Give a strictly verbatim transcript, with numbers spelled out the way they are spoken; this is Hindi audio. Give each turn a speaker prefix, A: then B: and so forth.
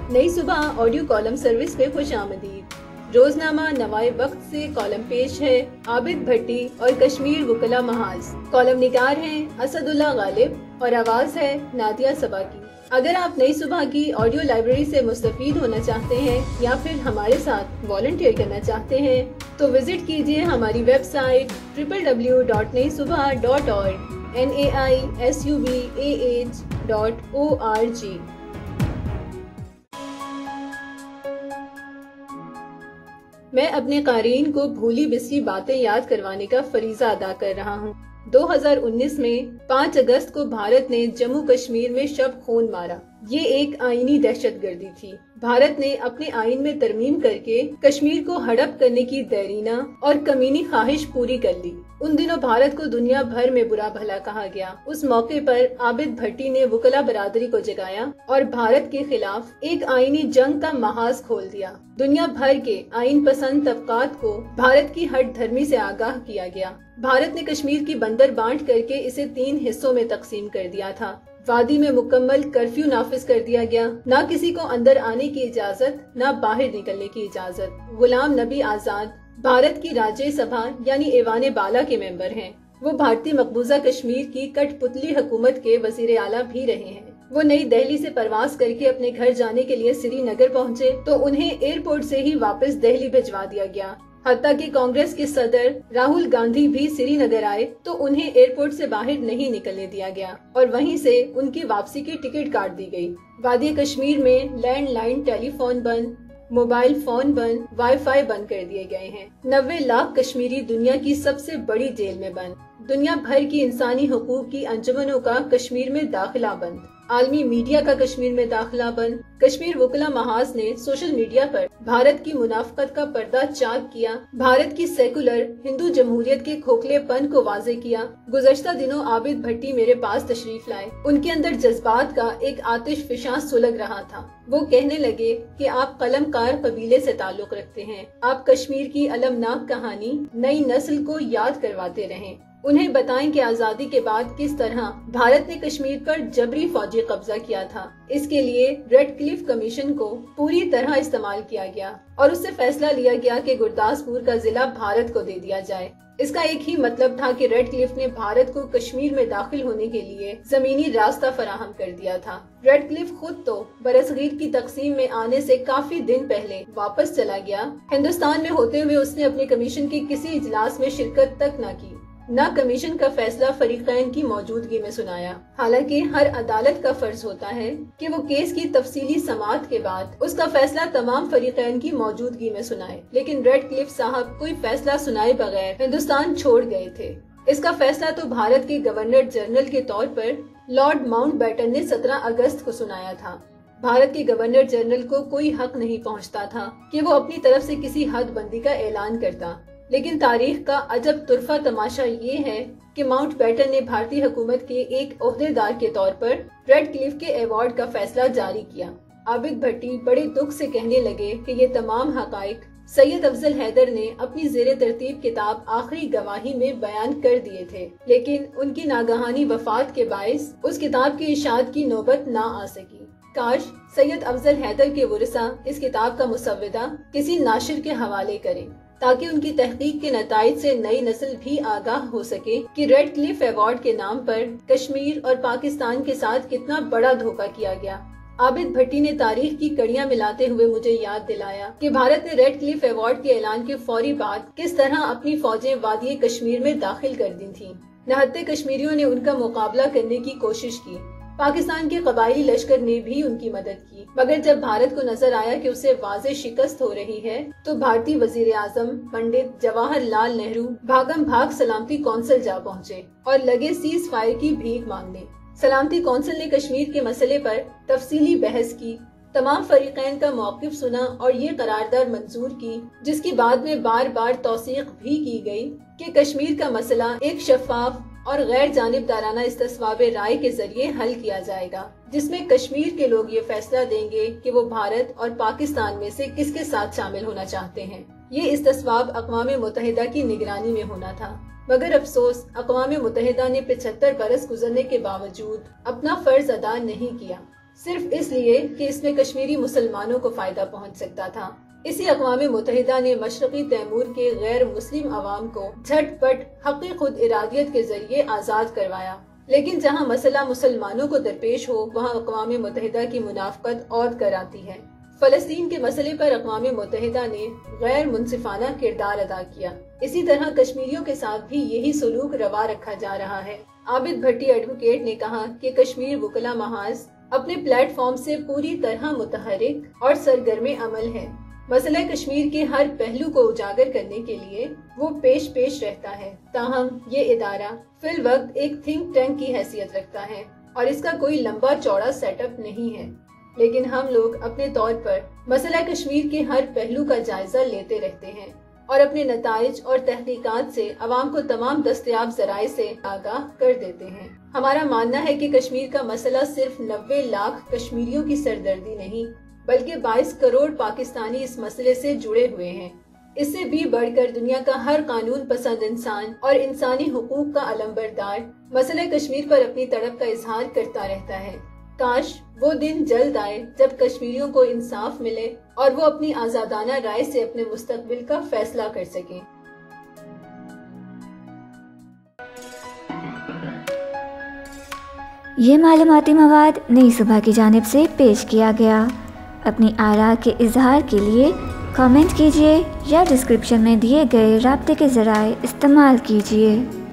A: नई सुबह ऑडियो कॉलम सर्विस पे खुश आमदीद। रोजनामा नवाए वक्त से कॉलम पेश है आबिद भट्टी और कश्मीर वकला महाज। कॉलम निगार हैं असदुल्ला गालिब और आवाज है नादिया सबा की। अगर आप नई सुबह की ऑडियो लाइब्रेरी से मुस्तफीद होना चाहते हैं या फिर हमारे साथ वॉलंटियर करना चाहते हैं तो विजिट कीजिए हमारी website triple W dot Nai Subah dot org N A I S U B A H dot O R G. मैं अपने क़ारीन को भूली बिसरी बातें याद करवाने का फरीजा अदा कर रहा हूँ। दो हज़ार उन्नीस में पाँच अगस्त को भारत ने जम्मू कश्मीर में शब खून मारा। ये एक आईनी दहशतगर्दी थी। भारत ने अपने आइन में तरमीम करके कश्मीर को हड़प करने की देरीना और कमीनी ख्वाहिश पूरी कर ली। उन दिनों भारत को दुनिया भर में बुरा भला कहा गया। उस मौके पर आबिद भट्टी ने वकला बरादरी को जगाया और भारत के खिलाफ एक आईनी जंग का महाज खोल दिया। दुनिया भर के आइन पसंद तबकात को भारत की हट धर्मी से आगाह किया गया। भारत ने कश्मीर की बंदर बांट करके इसे तीन हिस्सों में तकसीम कर दिया था। वादी में मुकम्मल कर्फ्यू नाफिज कर दिया गया। न किसी को अंदर आने की इजाजत, न बाहर निकलने की इजाजत। गुलाम नबी आजाद भारत की राज्यसभा यानी ऐवान बाला के मेंबर हैं। वो भारतीय मकबूजा कश्मीर की कठपुतली हुकूमत के वजीर आला भी रहे हैं। वो नई दिल्ली से परवास करके अपने घर जाने के लिए श्रीनगर पहुंचे तो उन्हें एयरपोर्ट से ही वापस दिल्ली भिजवा दिया गया। हत्ता कि कांग्रेस के सदर राहुल गांधी भी श्रीनगर आए तो उन्हें एयरपोर्ट से बाहर नहीं निकलने दिया गया और वहीं से उनकी वापसी की टिकट काट दी गई। वादी कश्मीर में लैंडलाइन टेलीफोन बंद, मोबाइल फोन बंद, वाईफाई बंद कर दिए गए हैं। नब्बे लाख कश्मीरी दुनिया की सबसे बड़ी जेल में बंद। दुनिया भर की इंसानी हुकूक की अंजुमनों का कश्मीर में दाखिला बंद। आलमी मीडिया का कश्मीर में दाखिला बंद। कश्मीर वकला महाज ने सोशल मीडिया पर भारत की मुनाफकत का पर्दा चाक किया। भारत की सेकुलर हिंदू जमहूरियत के खोखलेपन को वाजे किया। गुज़श्ता दिनों आबिद भट्टी मेरे पास तशरीफ लाए। उनके अंदर जज्बात का एक आतिश फिशां सुलग रहा था। वो कहने लगे कि आप कलमकार कबीले से ताल्लुक रखते हैं। आप कश्मीर की अलमनाक कहानी नई नस्ल को याद करवाते रहें। उन्हें बताएं कि आजादी के बाद किस तरह भारत ने कश्मीर पर जबरी फौजी कब्जा किया था। इसके लिए रेड क्लिफ कमीशन को पूरी तरह इस्तेमाल किया गया और उससे फैसला लिया गया कि गुरदासपुर का जिला भारत को दे दिया जाए। इसका एक ही मतलब था कि रेड क्लिफ ने भारत को कश्मीर में दाखिल होने के लिए जमीनी रास्ता फराहम कर दिया था। रेड क्लिफ खुद तो बरसगीर की तकसीम में आने से काफी दिन पहले वापस चला गया। हिंदुस्तान में होते हुए उसने अपने कमीशन के किसी इजलास में शिरकत तक न की, न कमीशन का फैसला फरीकैन की मौजूदगी में सुनाया। हालांकि हर अदालत का फर्ज होता है कि वो केस की तफसीली समाअत के बाद उसका फैसला तमाम फरीकैन की मौजूदगी में सुनाए, लेकिन रेड क्लिफ साहब कोई फैसला सुनाए बगैर हिंदुस्तान छोड़ गए थे। इसका फैसला तो भारत के गवर्नर जनरल के तौर पर लॉर्ड माउंटबेटन ने सत्रह अगस्त को सुनाया था। भारत के गवर्नर जनरल को कोई हक नहीं पहुँचता था कि वो अपनी तरफ से किसी हदबंदी का ऐलान करता, लेकिन तारीख का अजब तुरफा तमाशा ये है कि माउंटबेटन ने भारतीय हुकूमत के एक ओहदेदार के तौर पर रेड क्लिफ के अवार्ड का फैसला जारी किया। आबिद भट्टी बड़े दुख से कहने लगे कि ये तमाम हकाइक सैयद अफजल हैदर ने अपनी जेरे तरतीब किताब आखिरी गवाही में बयान कर दिए थे, लेकिन उनकी नागहानी वफात के बायस उस किताब की इशाअत की नौबत ना आ सकी। काश सैयद अफजल हैदर के वरिसा इस किताब का मुसव्विदा किसी नाशिर के हवाले करें ताकि उनकी तहकीक के नताइज से नई नस्ल भी आगाह हो सके कि रेड क्लिफ अवार्ड के नाम पर कश्मीर और पाकिस्तान के साथ कितना बड़ा धोखा किया गया। आबिद भट्टी ने तारीख की कड़ियां मिलाते हुए मुझे याद दिलाया कि भारत ने रेड क्लिफ अवार्ड के ऐलान के फौरी बाद किस तरह अपनी फौजें वादी कश्मीर में दाखिल कर दी थीं। नहत्ते कश्मीरियों ने उनका मुकाबला करने की कोशिश की। पाकिस्तान के कबायली लश्कर ने भी उनकी मदद की, मगर जब भारत को नजर आया कि उसे वाज़े शिकस्त हो रही है तो भारतीय वजीर आजम पंडित जवाहरलाल नेहरू भागम भाग सलामती कौंसिल जा पहुँचे और लगे सीज फायर की भीख मांगने। सलामती कौंसिल ने कश्मीर के मसले पर तफसीली बहस की, तमाम फरीकैन का मौक़िफ़ सुना और ये करारदाद मंजूर की, जिसकी बाद में बार बार तौसीक भी की गई कि कश्मीर का मसला एक शफाफ और गैर जानिबदाराना इस्तिस्वाब राय के जरिए हल किया जाएगा, जिसमें कश्मीर के लोग ये फैसला देंगे कि वो भारत और पाकिस्तान में से किसके साथ शामिल होना चाहते हैं। ये इस्तिस्वाब अक़वाम मुत्तहिदा की निगरानी में होना था, मगर अफसोस अक़वाम मुत्तहिदा ने पचहत्तर बरस गुजरने के बावजूद अपना फर्ज अदा नहीं किया। सिर्फ इसलिए कि इसमें कश्मीरी मुसलमानों को फायदा पहुंच सकता था। इसी अक़वाम मुत्तहिदा ने मशरक़ी तैमूर के गैर मुस्लिम अवाम को झटपट हक़ खुद इरादियत के जरिए आज़ाद करवाया। लेकिन जहां मसला मुसलमानों को दरपेश हो, वहां अक़वाम मुत्तहिदा की मुनाफ़क़त औद कर आती है। फ़लस्तीन के मसले पर अक़वाम मुत्तहिदा ने गैर मुनसिफाना किरदार अदा किया। इसी तरह कश्मीरियों के साथ भी यही सलूक रवा रखा जा रहा है। आबिद भट्टी एडवोकेट ने कहा कि कश्मीर वकला महाज अपने प्लेटफॉर्म से पूरी तरह मुतहरिक और सरगर्म अमल है। मसला कश्मीर के हर पहलू को उजागर करने के लिए वो पेश पेश रहता है। ताहम ये इदारा फिल वक्त एक थिंक टैंक की हैसियत रखता है और इसका कोई लंबा चौड़ा सेटअप नहीं है। लेकिन हम लोग अपने तौर पर मसला कश्मीर के हर पहलू का जायजा लेते रहते हैं और अपने नताइज और तहकीकात से अवाम को तमाम दस्तयाब जराए से आगाह कर देते हैं। हमारा मानना है कि कश्मीर का मसला सिर्फ नब्बे लाख कश्मीरियों की सरदर्दी नहीं, बल्कि बाईस करोड़ पाकिस्तानी इस मसले से जुड़े हुए हैं। इससे भी बढ़कर दुनिया का हर कानून पसंद इंसान और इंसानी हुकूक का अलंबरदार मसला कश्मीर पर अपनी तड़प का इजहार करता रहता है। काश वो दिन जल्द आए जब कश्मीरियों को इंसाफ मिले और वो अपनी आजादाना राय से अपने मुस्तकबिल का फैसला कर सकें।
B: ये मालूमाती मवाद नई सुबह की जानिब से पेश किया गया। अपनी आरा के इजहार के लिए कमेंट कीजिए या डिस्क्रिप्शन में दिए गए राब्ते के ज़राए इस्तेमाल कीजिए।